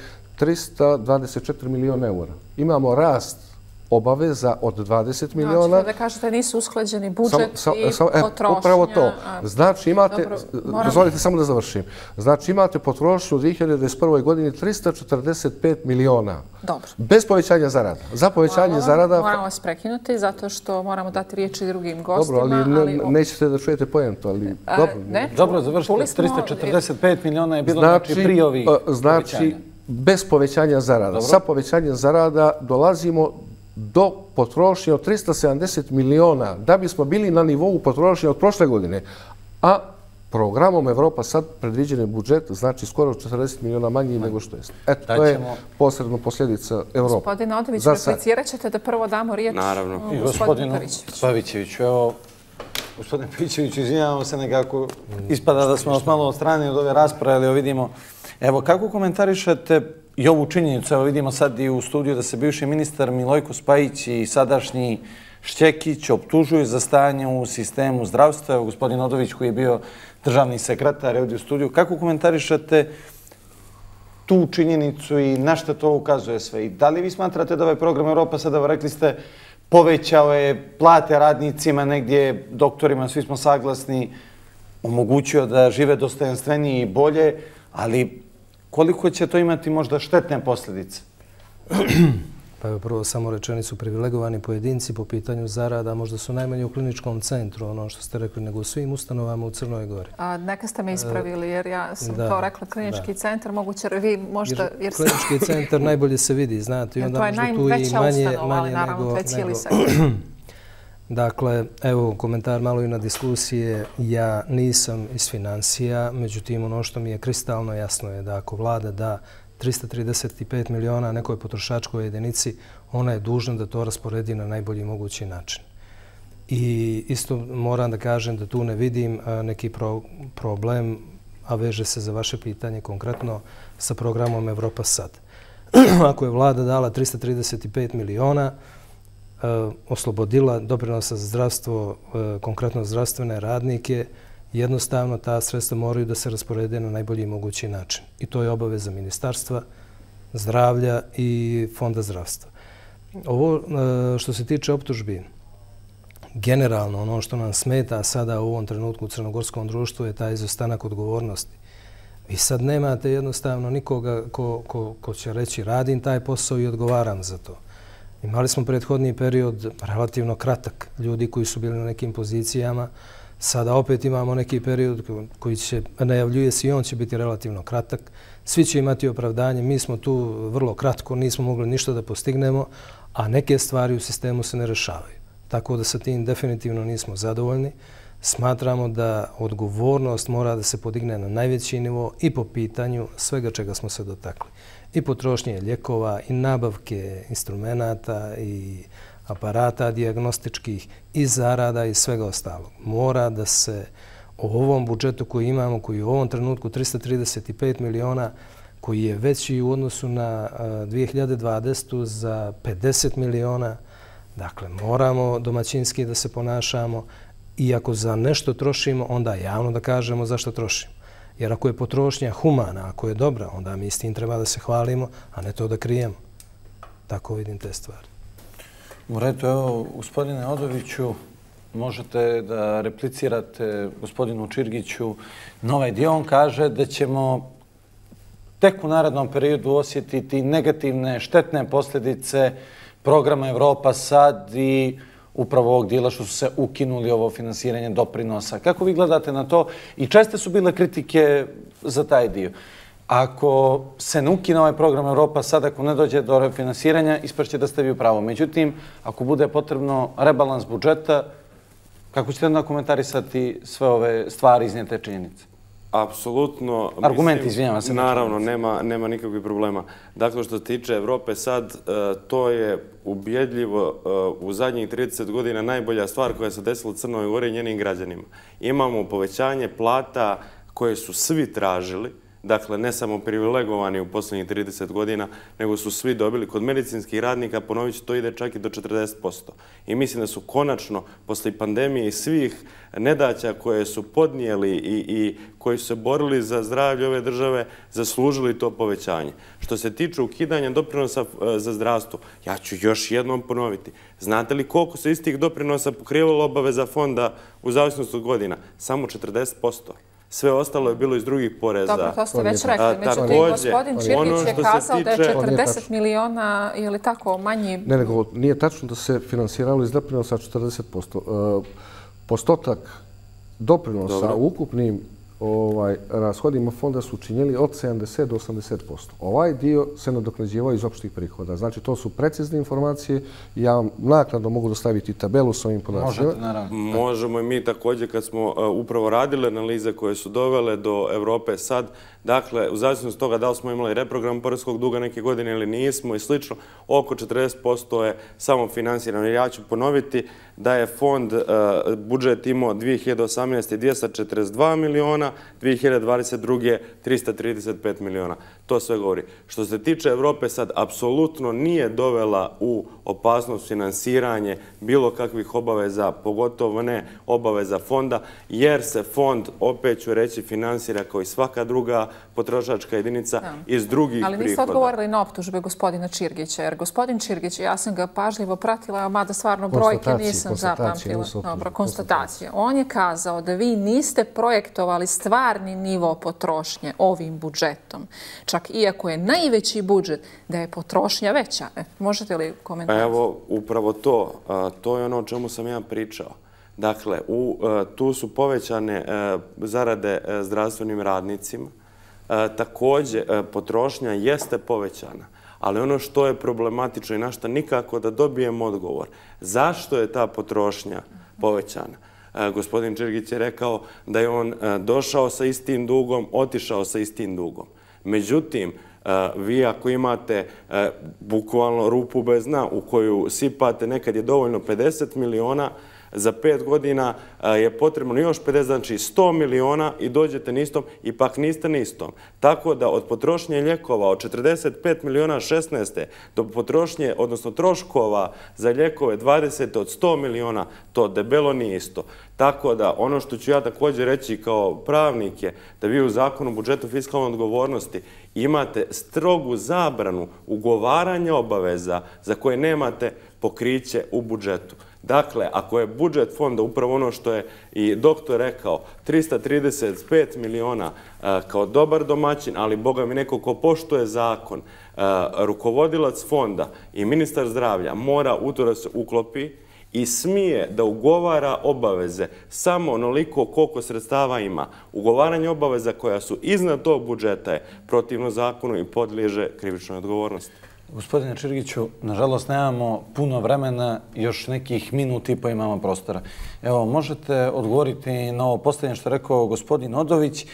324 miliona eura. Imamo rast obaveza od 20 miliona. Znači, da kažete, nisu usklađeni budžet i potrošnja. Upravo to. Znači, imate, dozvolite samo da završim, znači imate potrošnju u 2021. godini 345 miliona. Dobro. Bez povećanja zarada. Za povećanje zarada... Moramo vas prekinuti, zato što moramo dati riječi drugim gostima. Dobro, ali nećete da čujete pojentu, ali... Dobro, završite. 345 miliona je bilo prije ovih povećanja. Znači, bez povećanja zarada. Sa povećanjem zarada dolazimo do potrošnje od 370 miliona da bismo bili na nivou potrošnje od prošle godine. A programom Evropa sad predviđen je budžet, znači skoro 40 miliona manji nego što je. Eto, to je posredno posljedica Evropa. Gospodine Odović, replicirat ćete da prvo damo riječ gospodinu Pavićeviću. Evo, gospodine Pavićeviću, izvinjavamo se nekako, ispada da smo vas malo odstranili od ove rasprave, ali vidimo. Evo, kako komentarišete i ovu činjenicu? Evo, vidimo sad i u studiju da se bivši ministar Milojko Spajić i sadašnji Šćekić optužuju za stanje u sistemu zdravstva. Evo, gospodin Odović koji je bio državni sekretar ovdje u studiju. Kako komentarišete tu činjenicu i na što to ukazuje sve? I da li vi smatrate da ovaj program Evropa, sada rekli ste, povećao je plate radnicima, negdje doktorima, svi smo saglasni, omogućio da žive dostojanstvenije i bolje, ali koliko će to imati možda štetne posljedice? Pa evo prvo samo rečenicu, privilegovani pojedinci po pitanju zarada možda su najmanje u kliničkom centru, ono što ste rekli, nego u svim ustanovama u Crnoj Gori. Neka ste me ispravili, jer ja sam to rekla, klinički centar, moguće vi možda... Klinički centar najbolje se vidi, znate, i onda možda tu i manje nego... Dakle, evo komentar malo i na diskusije. Ja nisam iz financija, međutim ono što mi je kristalno jasno je da ako vlada da 335 miliona nekoj potrošačkoj jedinici, ona je dužna da to rasporedi na najbolji mogući način. I isto moram da kažem da tu ne vidim neki problem, a veže se za vaše pitanje konkretno sa programom Evropa sad. Ako je vlada dala 335 miliona, oslobodila doprinosa za zdravstvo, konkretno zdravstvene radnike, jednostavno ta sredstva moraju da se rasporede na najbolji mogući način. I to je obaveza Ministarstva zdravlja i Fonda zdravstva. Ovo što se tiče optužbi, generalno ono što nam smeta sada u ovom trenutku u crnogorskom društvu je taj izostanak odgovornosti. Vi sad nemate jednostavno nikoga ko će reći radim taj posao i odgovaram za to. Imali smo prethodni period relativno kratak, ljudi koji su bili na nekim pozicijama. Sada opet imamo neki period koji će, najavljuje se i on će biti relativno kratak. Svi će imati opravdanje, mi smo tu vrlo kratko, nismo mogli ništa da postignemo, a neke stvari u sistemu se ne rešavaju. Tako da sa tim definitivno nismo zadovoljni. Smatramo da odgovornost mora da se podigne na najveći nivo i po pitanju svega čega smo se dotakli. I potrošnje lijekova, i nabavke instrumenata, i aparata dijagnostičkih, i zarada i svega ostalog. Mora da se o ovom budžetu koji imamo, koji je u ovom trenutku 335 miliona, koji je veći u odnosu na 2020. za 50 miliona, dakle, moramo domaćinski da se ponašamo i ako za nešto trošimo, onda javno da kažemo zašto trošimo. Jer ako je potrošnja humana, ako je dobra, onda mi s tim treba da se hvalimo, a ne to da krijemo. Tako vidim te stvari. U redu, evo, gospodine Odoviću, možete da replicirate gospodinu Čirgiću na ovaj dio. On kaže da ćemo tek u narednom periodu osjetiti negativne, štetne posljedice programa Evropa sad i upravo ovog dijela što su se ukinuli ovo finansiranje doprinosa. Kako vi gledate na to? I česte su bile kritike za taj dio. Ako se ne ukine ovaj program Evropa sad, ako ne dođe do refinansiranja, ispašće da ste vi u pravu. Međutim, ako bude potrebno rebalans budžeta, kako ćete onda komentarisati sve ove stvari iznijete činjenice? Apsolutno. Argumenti, izvinjavam se. Naravno, nema nikakvih problema. Dakle, što se tiče Evrope sad, to je ubjedljivo u zadnjih 30 godina najbolja stvar koja se desila u Crnoj Gori i njenim građanima. Imamo povećanje plata koje su svi tražili, dakle ne samo privilegovani u posljednjih 30 godina, nego su svi dobili. Kod medicinskih radnika, ponovit ću, to ide čak i do 40%. I mislim da su konačno, posle pandemije i svih nedaća koje su podnijeli i koji su se borili za zdravlje ove države, zaslužili to povećanje. Što se tiče ukidanja doprinosa za zdravstvo, ja ću još jednom ponoviti. Znate li koliko se iz tih doprinosa pokrivalo obaveza fonda u zavisnosti od godina? Samo 40%. Sve ostalo je bilo iz drugih poreza. Dobro, to ste već rekli. Međutim, gospodin Čirgić je kazao da je 40 miliona, je li tako, manji? Ne, nego nije tačno da se finansiralo iz doprinosa 40%. Postotak doprinosa u ukupnim rashodima fonda su činjeli od 70 do 80%. Ovaj dio se nadoknađivao iz opštih prihoda. Znači, to su precizne informacije. Ja vam naknadno mogu dostaviti tabelu s ovim podacima. Možete, naravno. Možemo i mi također, kad smo upravo radili analize koje su dovele do Evrope sad, dakle, u zavisnosti od toga da li smo imali reprogram poreskog duga neke godine ili nismo i slično, oko 40% je samo finansirano. Ja ću ponoviti da je fond budžet imao 2018. 242 miliona, 2022. 335 miliona. To sve govori. Što se tiče Evrope sad, apsolutno nije dovela u opasnost finansiranje bilo kakvih obaveza, pogotovo ne obaveza fonda, jer se fond, opet ću reći, finansira kao i svaka druga potrošačka jedinica iz drugih prihoda. Ali niste odgovorili na optužbe gospodina Čirgića, jer gospodin Čirgić, ja sam ga pažljivo pratila, mada stvarno brojke nisam zapamtila. Dobro, konstatacije. On je kazao da vi niste projektovali stvarni nivo potrošnje ovim budžetom. Čak iako je najveći budžet, da je potrošnja veća. Možete li komentirati? Evo, upravo to. To je ono o čemu sam ja pričao. Dakle, tu su povećane zarade zdravstvenim radnicima. Također, potrošnja jeste povećana. Ali ono što je problematično i na što nikako da dobijemo odgovor. Zašto je ta potrošnja povećana? Gospodin Čirgić je rekao da je on došao sa istim dugom, otišao sa istim dugom. Međutim, vi ako imate bukvalno rupu bez dna u koju sipate, nekad je dovoljno 50 miliona, za 5 godina je potrebno još 50, znači 100 miliona i dođete na istom, ipak niste na istom. Tako da od potrošnje lijekova od 45 miliona 16. do potrošnje, odnosno troškova za lijekove 20. od 100 miliona, to debelo nije isto. Tako da ono što ću ja također reći kao pravnik je da vi u zakonu o budžetu fiskalne odgovornosti imate strogu zabranu ugovaranja obaveza za koje nemate pokriće u budžetu. Dakle, ako je budžet fonda upravo ono što je i doktor rekao, 335 miliona kao dobar domaćin, ali Boga mi neko ko poštuje zakon, rukovodilac fonda i ministar zdravlja mora u to da se uklopi i smije da ugovara obaveze samo onoliko koliko sredstava ima. Ugovaranje obaveza koja su iznad tog budžeta je protivno zakonu i podliježe krivičnoj odgovornosti. Gospodine Čirgiću, nažalost nemamo puno vremena, još nekih minut i po imamo prostora. Evo, možete odgovoriti na ovo postavljanje što je rekao gospodin Odović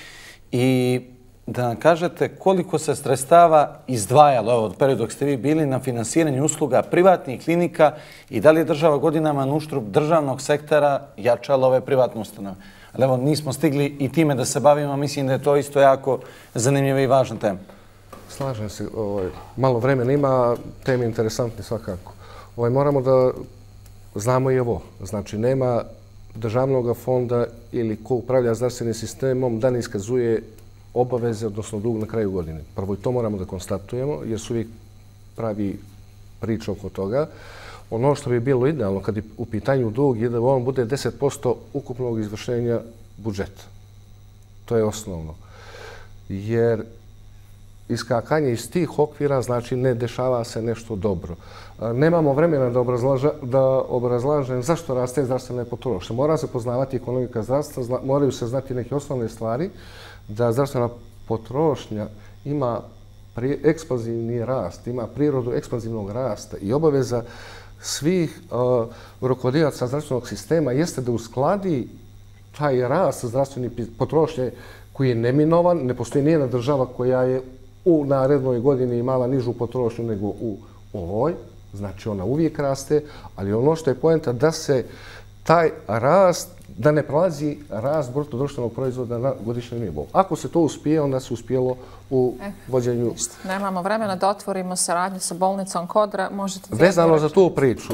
i da nam kažete koliko se sredstava izdvajalo od perioda dok ste vi bili na finansiranje usluga privatnih klinika i da li je država godinama na uštrb državnog sektora jačala ove privatne ustanove. Ali evo, nismo stigli i time da se bavimo, mislim da je to isto jako zanimljiva i važna tema. Slažem se, malo vremena ima, teme interesantne svakako. Moramo da znamo i ovo. Znači, nema državnog fonda ili ko upravlja zdravstvenim sistemom da ne iskazuje obaveze, odnosno dug na kraju godine. Prvo i to moramo da konstatujemo, jer su uvijek pravi priča oko toga. Ono što bi bilo idealno kad je u pitanju dug je da on bude 10% ukupnog izvršenja budžeta. To je osnovno. Jer iskakanje iz tih okvira znači ne dešava se nešto dobro. Nemamo vremena da obrazlažem zašto raste zdravstvena potrošnja. Mora se poznavati ekonomika zdravstva, moraju se znati neke osnovne stvari, da zdravstvena potrošnja ima ekspanzivni rast, ima prirodu ekspanzivnog rasta i obaveza svih rukovodilaca zdravstvenog sistema jeste da uskladi taj rast zdravstvene potrošnje koji je neminovan. Ne postoji nijedna država koja je u narednoj godini imala nižu potrošnju nego u ovoj, znači ona uvijek raste, ali ono što je poenta da se taj rast, da ne prelazi rast bruto društvenog proizvoda na godišnjem nivou. Ako se to uspije, onda se uspjelo u vođenju. Nemamo vremena da otvorimo saradnju sa bolnicom Kodra. Vezano za tu priču,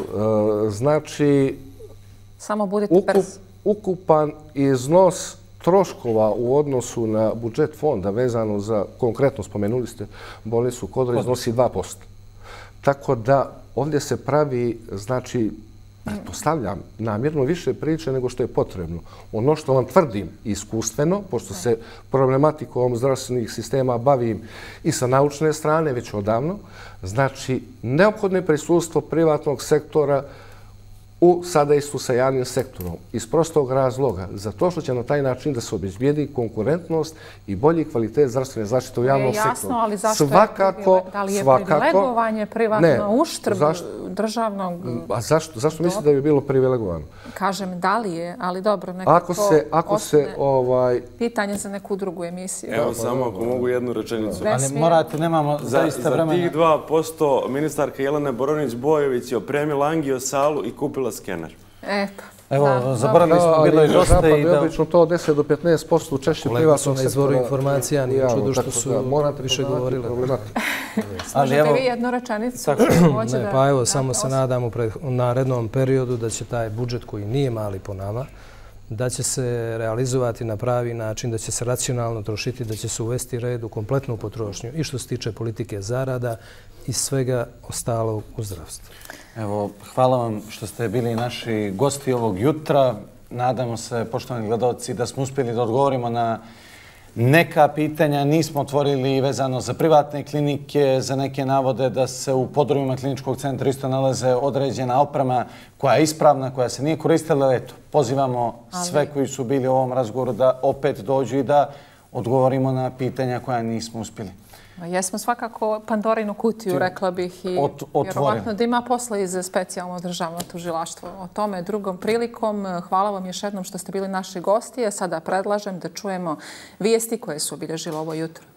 znači samo budite brzi. Ukupan iznos troškova u odnosu na budžet fonda vezano za, konkretno spomenuli ste, bolnicu Kodra iznosi 2%. Tako da ovdje se pravi, znači, pretpostavljam, namjerno više priče nego što je potrebno. Ono što vam tvrdim iskustveno, pošto se problematikom zdravstvenih sistema bavim i sa naučne strane već odavno, znači, neophodno je prisustvo privatnog sektora u sadejstvu sa javnim sektorom. Iz prostog razloga, zato što će na taj način da se obezbijedi konkurentnost i bolji kvalitet zdravstvene zaštite u javnom sektoru. Jasno, ali zašto je, da li je privilegovanje privatno uštrb državnog? A zašto mislite da bi bilo privilegovano? Kažem, da li je, ali dobro, nekako pitanje za neku drugu emisiju. Evo samo ako mogu jednu rečenicu. Ali morate, nemamo zaista vremena. Za tih 2% ministarka Jelena Boronić-Bojović je opremila angiosalu i kupila skener. Evo, zaboravili smo, bilo je dosta i da... Obično to 10 do 15% učešće privatnog sektora. Na izvoru informacija, nije čudo što su više govorile. Možete vi jednu rečenicu? Pa evo, samo se nadam u narednom periodu da će taj budžet koji nije mali po nama, da će se realizovati na pravi način, da će se racionalno trošiti, da će se uvesti red u kompletnu potrošnju i što se tiče politike zarada i svega ostalog u zdravstvu. Evo, hvala vam što ste bili naši gosti ovog jutra. Nadamo se, poštovani gledalci, da smo uspjeli da odgovorimo na neka pitanja. Nismo otvorili vezano za privatne klinike, za neke navode da se u podrumima kliničkog centra isto nalaze određena oprema koja je ispravna, koja se nije koristila. Eto, pozivamo sve koji su bili u ovom razgovoru da opet dođu i da odgovorimo na pitanja koja nismo uspjeli. Jesmo svakako Pandorinu kutiju, rekla bih, i vjerovatno da ima posla i za specijalno državno tužilaštvo. O tome drugom prilikom. Hvala vam još jednom što ste bili naši gosti. Sada predlažem da čujemo vijesti koje su obilježile ovo jutro.